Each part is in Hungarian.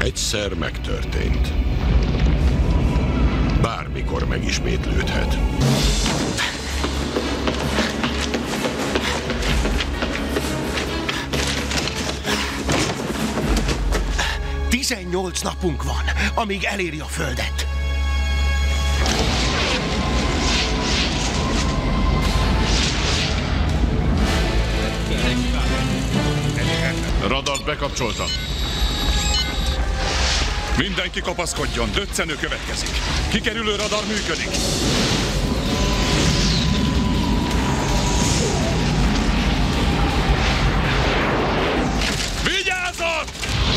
egyszer megtörtént. Bármikor megismétlődhet. Tizennyolc napunk van, amíg eléri a Földet. Radart bekapcsoltam. Mindenki kapaszkodjon, döccenő következik. Kikerülő radar működik. Vigyázat!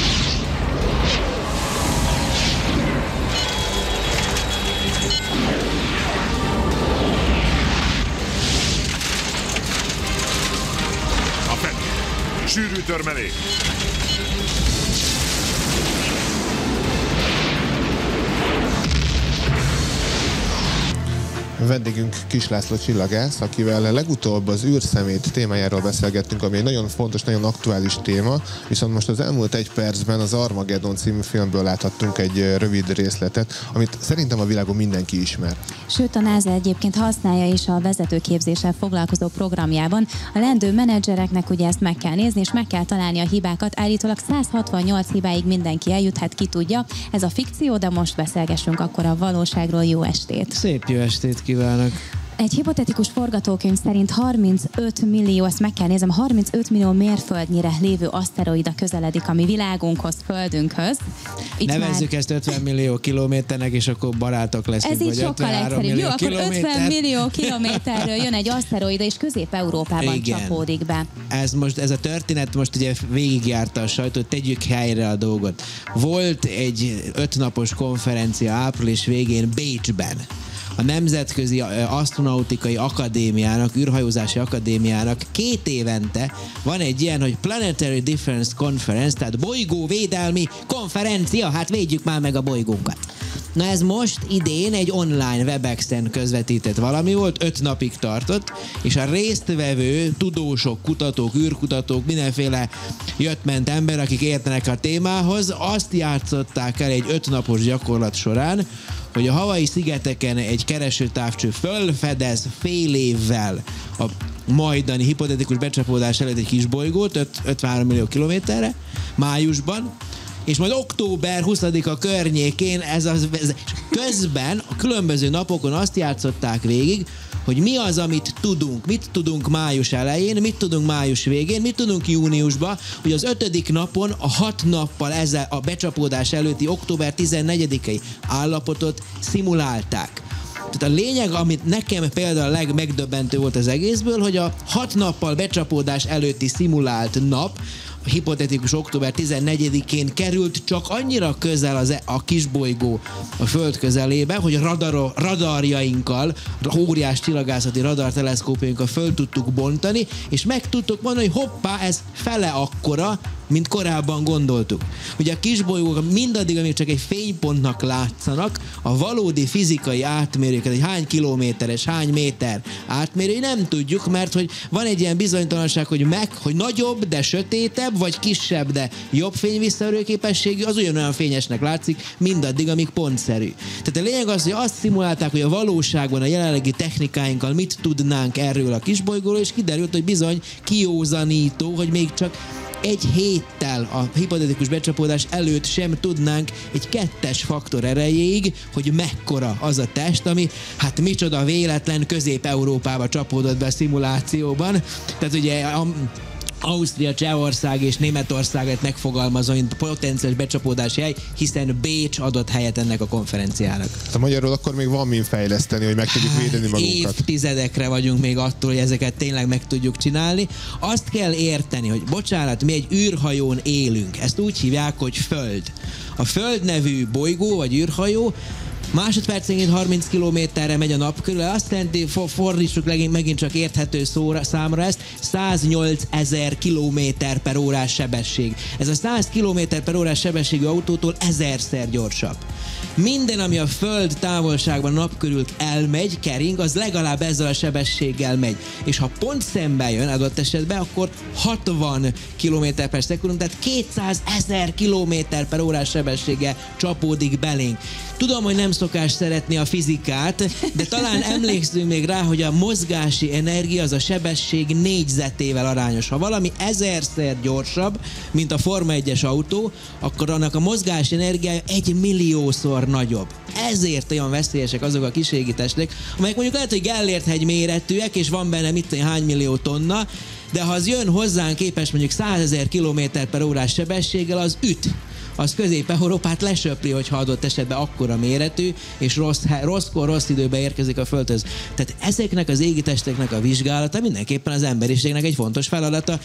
A fenn! Sűrű törmelék! Vendégünk Kis László csillagász, akivel legutóbb az űrszemét témájáról beszélgettünk, ami egy nagyon fontos, nagyon aktuális téma, viszont most az elmúlt egy percben az Armageddon című filmből láthattunk egy rövid részletet, amit szerintem a világon mindenki ismer. Sőt, a NASA egyébként használja is a vezetőképzéssel foglalkozó programjában. A leendő menedzsereknek ugye ezt meg kell nézni, és meg kell találni a hibákat. Állítólag 168 hibáig mindenki eljuthat, ki tudja. Ez a fikció, de most beszélgessünk akkor a valóságról. Jó estét! Szép jó estét kívánok! Egy hipotetikus forgatókönyv szerint 35 millió, ezt meg kell nézem, 35 millió mérföldnyire lévő aszteroida közeledik a mi világunkhoz, Földünkhöz. Nevezzük ezt 50 millió kilométernek, és akkor barátok leszünk. Ez így sokkal egyszerűbb. Jó, akkor 50 millió kilométerről jön egy aszteroida, és Közép-Európában csapódik be. Ez a történet most ugye végigjárta a sajtót, tegyük helyre a dolgot. Volt egy 5 napos konferencia április végén Bécsben. A Nemzetközi Asztronautikai Akadémiának, űrhajózási akadémiának 2 évente van egy ilyen, hogy Planetary Defense Conference, tehát bolygóvédelmi konferencia, hát védjük már meg a bolygónkat. Na ez most idén egy online Webexen közvetített valami volt, 5 napig tartott, és a résztvevő tudósok, kutatók, űrkutatók, mindenféle jött-ment ember, akik értenek a témához, azt játszották el egy 5 napos gyakorlat során, hogy a Hawaii szigeteken egy keresőtávcső fölfedez fél évvel a majdani hipotetikus becsapódás előtt egy kisbolygót, 53 millió kilométerre, májusban, és majd október 20-a környékén közben a különböző napokon azt játszották végig, hogy mi az, amit tudunk. Mit tudunk május elején, mit tudunk május végén, mit tudunk júniusban, hogy az 5. napon a 6 nappal ezzel a becsapódás előtti október 14-i állapotot szimulálták. Tehát a lényeg, amit nekem például a legmegdöbbentő volt az egészből, hogy a 6 nappal becsapódás előtti szimulált nap, a hipotetikus október 14-én került csak annyira közel a kisbolygó a Föld közelébe, hogy a radarjainkkal, óriás csillagászati radarteleszkópjainkkal föl tudtuk bontani, és meg tudtuk mondani, hogy hoppá, ez fele akkora, mint korábban gondoltuk. Ugye a kisbolygók mindaddig, amíg csak egy fénypontnak látszanak, a valódi fizikai átmérőket, hogy hány kilométeres, hány méter átmérő, nem tudjuk, mert hogy van egy ilyen bizonytalanság, hogy nagyobb, de sötétebb, vagy kisebb, de jobb fényvisszaverő képességű, az ugyanolyan fényesnek látszik, mindaddig, amíg pontszerű. Tehát a lényeg az, hogy azt szimulálták, hogy a valóságban a jelenlegi technikáinkkal mit tudnánk erről a kisbolygóról, és kiderült, hogy bizony kiózanító, hogy még csak egy héttel a hipotetikus becsapódás előtt sem tudnánk egy 2-es faktor erejéig, hogy mekkora az a test, ami hát micsoda véletlen Közép-Európába csapódott be a szimulációban. Tehát ugye Ausztria, Csehország és Németország lett megfogalmazva, mint potenciális becsapódási hely, hiszen Bécs adott helyet ennek a konferenciának. A magyarul akkor még van min fejleszteni, hogy meg tudjuk védeni magunkat. Évtizedekre vagyunk még attól, hogy ezeket tényleg meg tudjuk csinálni. Azt kell érteni, hogy bocsánat, mi egy űrhajón élünk. Ezt úgy hívják, hogy Föld. A Föld nevű bolygó vagy űrhajó másodpercenként 30 kilométerre megy a nap körül, azt jelenti, fordítsuk megint csak érthető számra ezt, 108 000 km/h sebesség. Ez a 100 km/h sebességű autótól 1000-szer gyorsabb. Minden, ami a Föld távolságban nap körül elmegy, kering, az legalább ezzel a sebességgel megy. És ha pont szembe jön adott esetben, akkor 60 km/s, tehát 200 000 km/h sebességgel csapódik belénk. Tudom, hogy nem szokás szeretni a fizikát, de talán emlékszünk még rá, hogy a mozgási energia az a sebesség négyzetével arányos. Ha valami 1000-szer gyorsabb, mint a Forma 1-es autó, akkor annak a mozgási energiája 1 milliószor nagyobb. Ezért olyan veszélyesek azok a kis égitestek, amelyek mondjuk lehet, hogy Gellért-hegy méretűek, és van benne mit tudom, hány millió tonna, de ha az jön hozzánk képes mondjuk 100 000 km/h sebességgel, az üt. Az Közép-Európát lesöpri, hogyha adott esetben akkora méretű, és rosszkor, rossz időben érkezik a Földhöz. Tehát ezeknek az égitesteknek a vizsgálata mindenképpen az emberiségnek egy fontos feladata.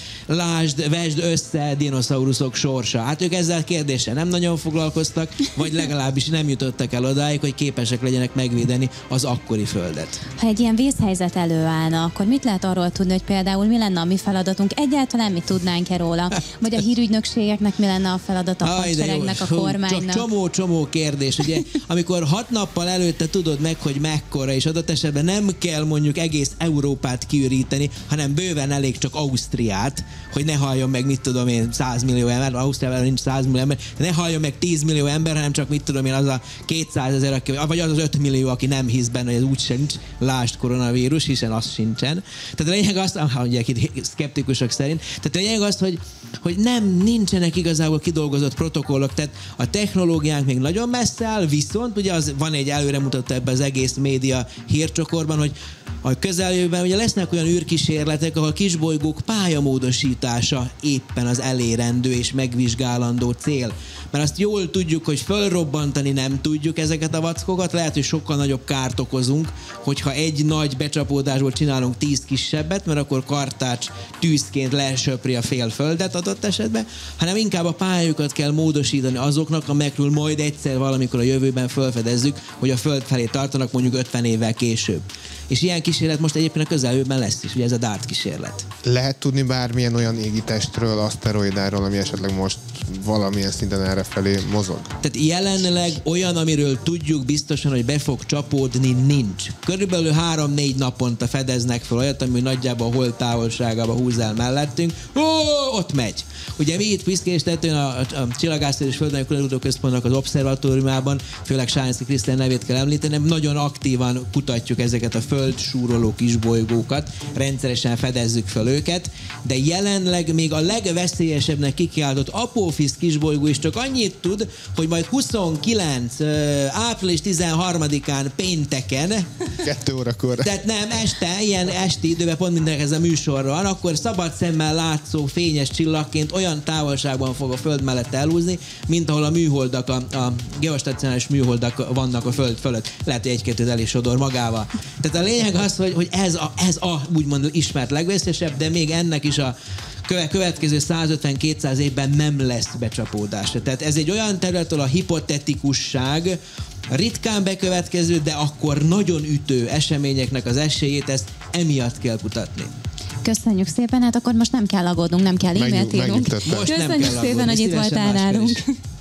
Vesd össze dinoszauruszok sorsa. Hát ők ezzel a kérdéssel nem nagyon foglalkoztak, vagy legalábbis nem jutottak el odáig, hogy képesek legyenek megvédeni az akkori Földet. Ha egy ilyen vészhelyzet előállna, akkor mit lehet arról tudni, hogy például mi lenne a mi feladatunk? Egyáltalán mi tudnánk-e róla? Vagy a hírügynökségeknek mi lenne a feladata? A kormánynak. Csomó kérdés. Ugye, amikor 6 nappal előtte tudod meg, hogy mekkora, és adott esetben nem kell mondjuk egész Európát kiüríteni, hanem bőven elég csak Ausztriát, hogy ne halljon meg, mit tudom én, 100 millió ember, Ausztriában nincs 100 millió ember, ne halljon meg 10 millió ember, hanem csak mit tudom én, az a 200 000, vagy az 5 millió, aki nem hisz benne, hogy ez úgy sincs, lásd koronavírus, hiszen az sincsen. Tehát a lényeg az, ugye szkeptikusok szerint, tehát a lényeg az, hogy nincsenek igazából kidolgozott protokollok, tehát a technológiánk még nagyon messze áll, viszont ugye van egy előremutató ebben az egész média hírcsokorban, hogy a közeljövőben ugye lesznek olyan űrkísérletek, ahol kisbolygók pályamódosítása éppen az elérendő és megvizsgálandó cél. Mert azt jól tudjuk, hogy fölrobbantani nem tudjuk ezeket a vackokat, lehet, hogy sokkal nagyobb kárt okozunk, hogyha egy nagy becsapódásból csinálunk 10 kisebbet, mert akkor Kartács tűzként lesöpri a fél Földet adott esetben, hanem inkább a pályájukat kell módosítani azoknak, amelyekről majd egyszer valamikor a jövőben felfedezzük, hogy a Föld felé tartanak mondjuk 50 évvel később. És ilyen kísérlet most egyébként a közeljövőben lesz is, ugye ez a DART kísérlet. Lehet tudni bármilyen olyan égitestről, aszteroidáról, ami esetleg most valamilyen szinten errefelé mozog? Tehát jelenleg olyan, amiről tudjuk biztosan, hogy be fog csapódni, nincs. Körülbelül 3-4 naponta fedeznek fel olyat, ami nagyjából a hold távolságába húz el mellettünk. Ott megy. Ugye mi itt Piszkéstetőn a Csillagászati és Földtani Kutatóközpontnak az obszervatóriumában, főleg Sánszky Krisztián nevét kell említeni, nagyon aktívan kutatjuk ezeket a föld súroló kisbolygókat, rendszeresen fedezzük fel őket, de jelenleg még a legveszélyesebbnek kikiáltott Apophis kisbolygó is csak annyit tud, hogy majd 29. április 13-án pénteken 2 órakor. Tehát nem, ilyen esti időben pont mindenek ez a műsorra van, akkor szabad szemmel látszó fényes csillagként olyan távolságban fog a Föld mellett elhúzni, mint ahol a műholdak, a geostacionáris műholdak vannak a Föld fölött. Lehet, hogy egy-kettőt el is sodor magával. Tehát a lényeg az, hogy ez a úgymond ismert legveszélyesebb, de még ennek is a következő 150-200 évben nem lesz becsapódás. Tehát ez egy olyan terület, ahol a hipotetikusság ritkán bekövetkező, de akkor nagyon ütő eseményeknek az esélyét, ezt emiatt kell kutatni. Köszönjük szépen, hát akkor most nem kell aggódnunk, nem kell e-mailt írnunk. Köszönjük szépen, hogy itt voltál nálunk.